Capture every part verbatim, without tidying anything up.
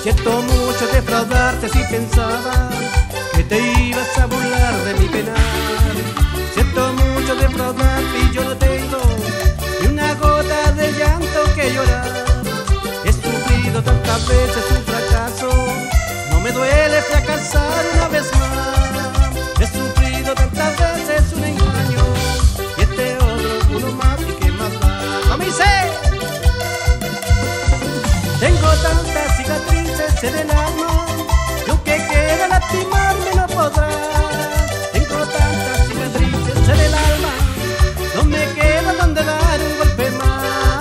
Siento mucho defraudarte si pensaba que te ibas a burlar de mi penar. Siento mucho defraudarte y yo no tengo ni una gota de llanto que llorar. He sufrido tantas veces un fracaso, no me duele fracasar una vez más. He sufrido tantas veces un engaño y este otro uno más y que más va. ¡A mí sé! Tengo tantas cicatrices en el alma que aunque quiera lastimarme no podrá. Tengo tantas cicatrices en el alma, no me queda donde dar un golpe más.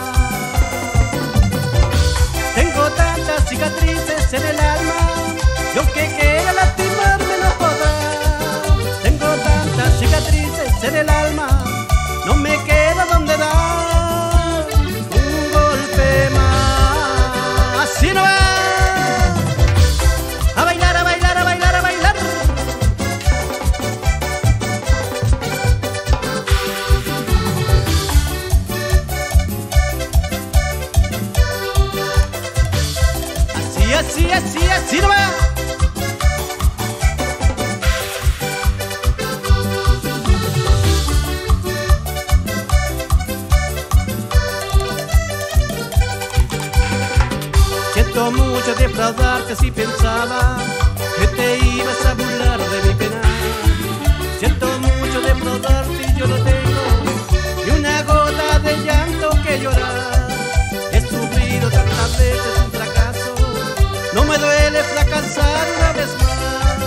Tengo tantas cicatrices en el alma y aunque quiera lastimarme no podrá. Tengo tantas cicatrices en el alma, no me queda donde dar un golpe más. Así no va. A bailar, a bailar, a bailar, a bailar. Así, así, así, así no va. Siento mucho defraudarte si pensaba que te ibas a burlar de mi penar. Siento mucho defraudarte y yo no tengo ni una gota de llanto que llorar. He sufrido tantas veces un fracaso, no me duele fracasar una vez más.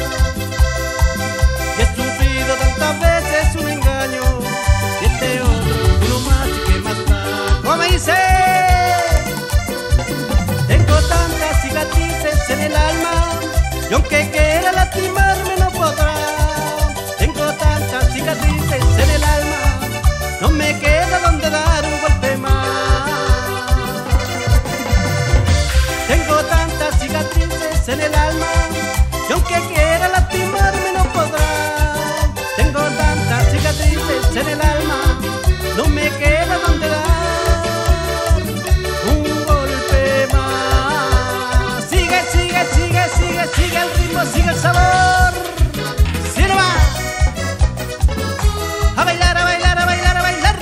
Y he sufrido tantas veces un engaño y este otro uno más y que más da. ¿Cómo dice? Tantas cicatrices en el alma y aunque quiera lastimarme no podrá. Tengo tantas cicatrices en el alma, no me queda donde dar un golpe más. Tengo tantas cicatrices en el alma y aunque quiera lastimarme no podrá. Tengo tantas cicatrices en el alma, no me queda donde dar sigue el ritmo, sigue el sabor. ¡Sí no va! A bailar, a bailar, a bailar, a bailar.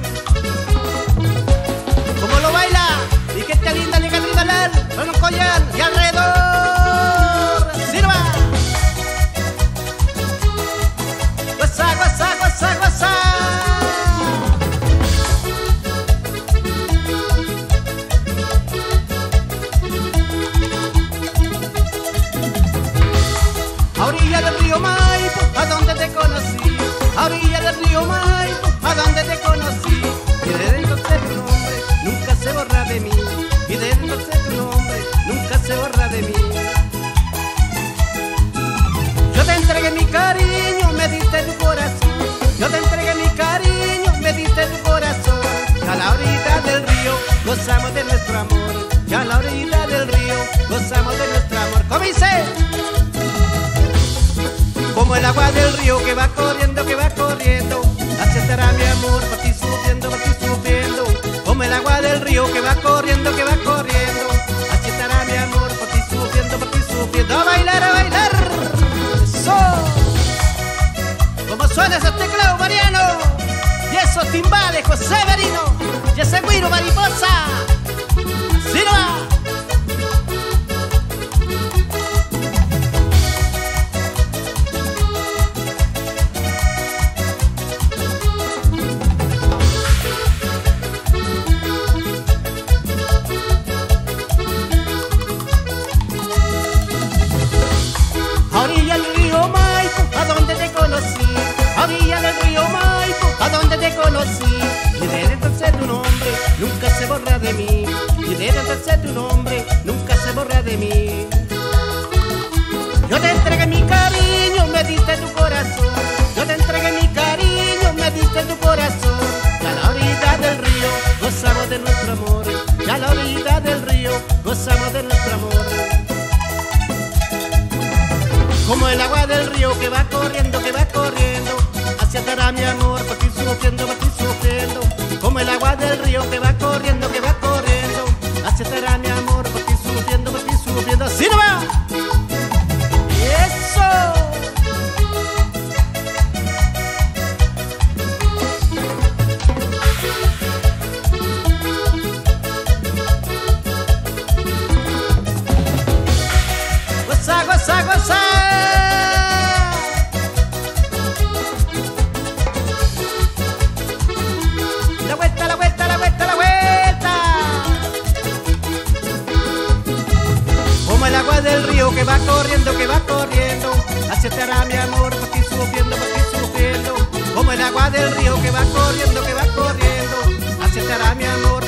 Como lo baila y que te linda ni que te bailar con un collar y alrededor. ¡Sí no va! Guasa, guasa, guasa, guasa. A orilla del río Maipo, a donde te conocí. A orilla del río Maipo, a donde te conocí. Y desde entonces tu nombre nunca se borra de mí. Y desde entonces tu nombre nunca se borra de mí. Yo te entregué mi cariño, me diste tu corazón. Yo te entregué mi cariño, me diste tu corazón. Y a la orilla del río gozamos de nuestro amor. Y a la orilla del río gozamos de nuestro amor. ¿Cómo dice? Como el agua del río que va corriendo, que va corriendo, así estará mi amor por ti sufriendo, por ti sufriendo. Como el agua del río que va corriendo, que va corriendo, así estará mi amor por ti sufriendo, por ti sufriendo. A bailar, a bailar. Eso. Como suena ese teclado mariano y esos timbales José Verino y ese güiro mariposa. Así no va. A orilla del río Maipo, a donde te conocí. A orilla del río Maipo, a donde te conocí. Y desde entonces tu nombre nunca se borra de mí. Y desde entonces tu nombre nunca se borra de mí. Yo te entregué mi cariño, me diste tu corazón. Yo te entregué mi cariño, me diste tu corazón. Y a la orilla del río gozamos de nuestro amor. Y a la orilla del río gozamos de nuestro amor. Como el agua del río que va corriendo, que va corriendo, así estará mi amor por ti sufriendo, por ti sufriendo. Como el agua del río que va corriendo, que va corriendo, así estará mi amor por ti sufriendo, por ti del río que va corriendo, que va corriendo, así estará mi amor, por ti sufriendo, por ti sufriendo. Como el agua del río que va corriendo, que va corriendo, así estará mi amor.